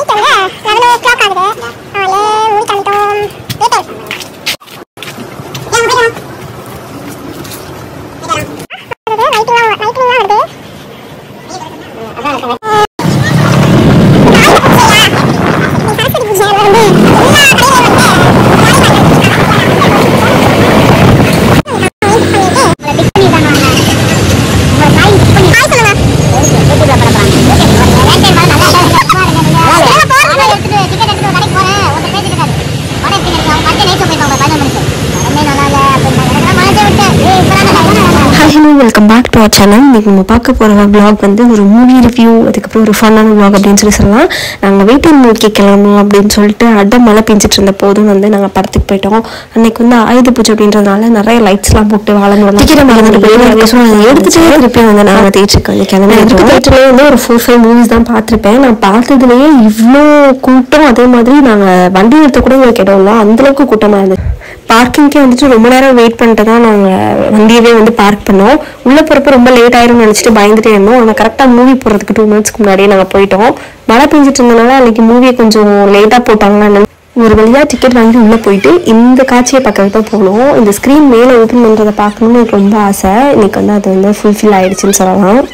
Welcome back to our channel. இன்றைக்கி நம்ம பார்க்க போகிற vlog வந்து ஒரு மூவி ரிவ்யூ, அதுக்கப்புறம் ஒரு ஃபன்னான vlog அப்படின்னு சொல்லலாம். நாங்கள் வெயிட்டிங் நோக்கி கிளம்பணும் அப்படின்னு சொல்லிட்டு மழை பெஞ்சிட்டு இருந்த போதும் வந்து நாங்கள் படத்துக்கு போயிட்டோம். அன்றைக்கி வந்து ஆயுத பூஜை அப்படின்றதுனால நிறைய லைட்ஸ்லாம் போட்டு வாழணும் டிக்கெட் மறந்துட்டு போய் எடுத்துகிட்டே திருப்பி வந்து நாங்கள் தேய்ச்சிருக்கோம். கிளம்பி தேட்டர்லேயே வந்து ஒரு 4-5 மூவிஸ் தான் பார்த்துருப்பேன். நான் பார்த்ததுலேயே இவ்வளோ கூட்டம், அதே மாதிரி நாங்கள் வண்டி நிறுத்த கூட எங்களுக்கு இடம் இல்லை, அந்தளவுக்கு கூட்டமாக இருந்தது. பார்க்கிங்கே வந்துட்டு ரொம்ப நேரம் வெயிட் பண்ணிட்டு தான் நாங்கள் வண்டியவே வந்து பார்க் பண்ணோம். உள்ளே போகிறப்ப ரொம்ப லேட் ஆயிரும்னு நினச்சிட்டு பயந்துட்டே இருந்தோம். ஆனால் கரெக்டாக மூவி போடுறதுக்கு 2 மினிட்ஸ்க்கு முன்னாடியே நாங்கள் போயிட்டோம். மழை பெஞ்சிட்டு இருந்தனால அன்றைக்கி மூவியை கொஞ்சம் லேட்டாக போட்டாங்கன்னு ஒரு வழியாக டிக்கெட் வாங்கி உள்ளே போயிட்டு இந்த காட்சியை பார்க்கறது தான் போகணும். இந்த ஸ்க்ரீன் மேலே ஓப்பன் பண்ணுறதை பார்க்கணுன்னு எனக்கு ரொம்ப ஆசை. இன்றைக்கி வந்து அது வந்து ஃபுல்ஃபில் ஆகிடுச்சின்னு சொல்லலாம்.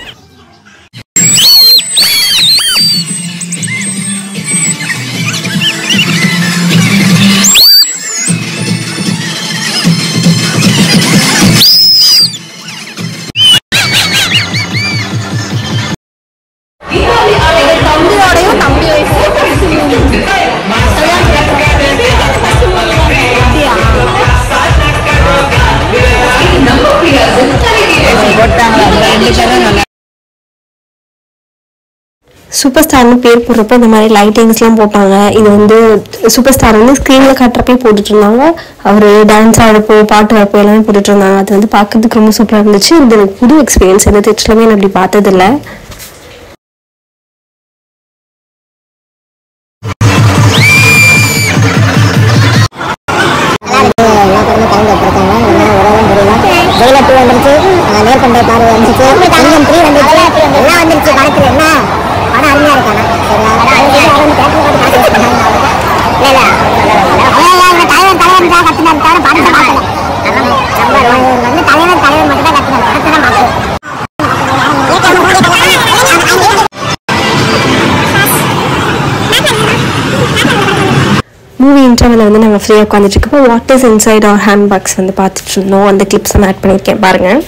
சூப்பர் ஸ்டார்னு பேர் போடுறப்ப இந்த மாதிரி லைட்டிங்ஸ்லாம் போட்டாங்க. இது வந்து சூப்பர் ஸ்டார் வந்து ஸ்க்ரீனில் காட்டுறப்பே போட்டுட்டு இருந்தாங்க. அவர் டான்ஸ் ஆடுறப்போ, பாட்டு ஆடுறப்போ எல்லாமே போட்டுட்டு இருந்தாங்க. அது வந்து பார்க்கறதுக்கு ரொம்ப சூப்பராக இருந்துச்சு. இது எனக்கு புது எக்ஸ்பீரியன்ஸ். எந்த தேட்டர்லையுமே நான் அப்படி பார்த்ததில்லை. மூவி இன்டர்வலில் வந்து நாங்கள் ஃப்ரீயாக உட்காந்துட்டு இருக்கப்போ what is inside our hand bags வந்து பார்த்துட்டு இருந்தோம். அந்த கிளிப்ஸ் நான் ஆட் பண்ணியிருக்கேன் பாருங்கள்.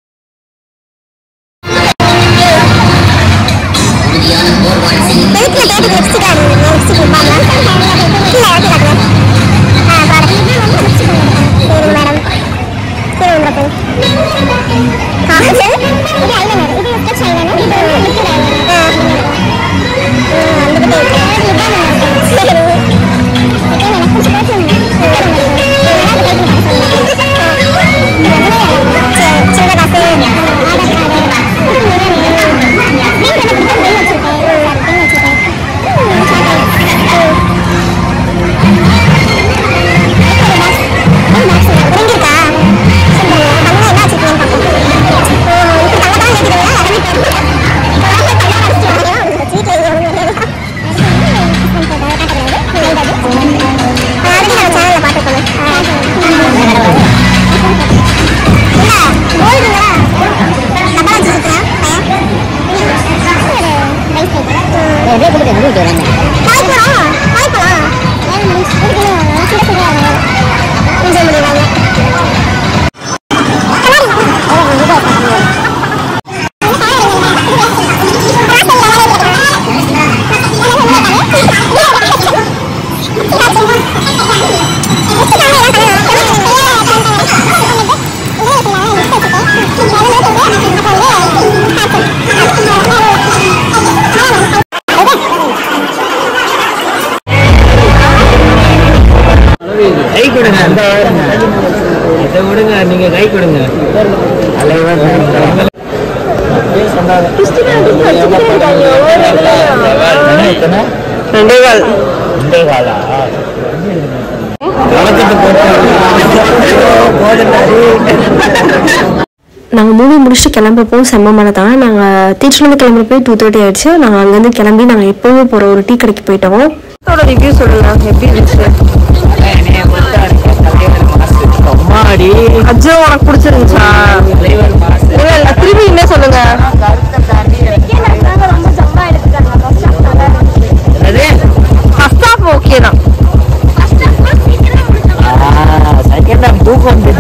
நீங்க கை கொடுங்க. நாங்கள் மூவி முடிச்சுட்டு கிளம்புறப்போ செம்ம மழை தான். நாங்கள் திருச்சிலேருந்து கிளம்புறப்போ 2:30 ஆயிடுச்சு. நாங்கள் அங்கேருந்து கிளம்பி நாங்கள் எப்போவும் போகிற ஒரு டீ கடைக்கு போயிட்டோம். ரிவ்யூ சொல்லுங்க, எப்படி இருந்துச்சு? அஜோ உனக்கு பிடிச்சிருந்துச்சா? இல்ல திரும்பி என்ன சொல்லுங்க. ஓகே தான். தூக்கம்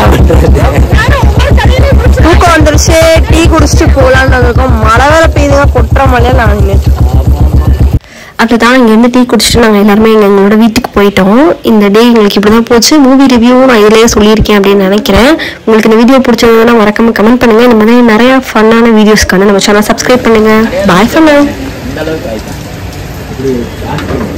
வந்துருச்சு. டீ குடிச்சிட்டு போலான்னு இருக்கோம். மழை வேலை பெய்யுதுங்க, கொட்டுற மழையா. நான் அப்படிதான் இங்கேருந்து டீ குடிச்சிட்டு நாங்கள் எல்லாருமே எங்களோட வீட்டுக்கு போயிட்டோம். இந்த டே எங்களுக்கு இப்படி தான் போச்சு. மூவி ரிவ்யூவும் நான் இதிலேயே சொல்லியிருக்கேன் அப்படின்னு நினைக்கிறேன். உங்களுக்கு இந்த வீடியோ பிடிச்சதுன்னா மறக்காம கமெண்ட் பண்ணுங்கள். இந்த மாதிரி நிறையா ஃபன்னான வீடியோஸ்க்கான நம்ம சேனல் சப்ஸ்கிரைப் பண்ணுங்கள். Bye for now.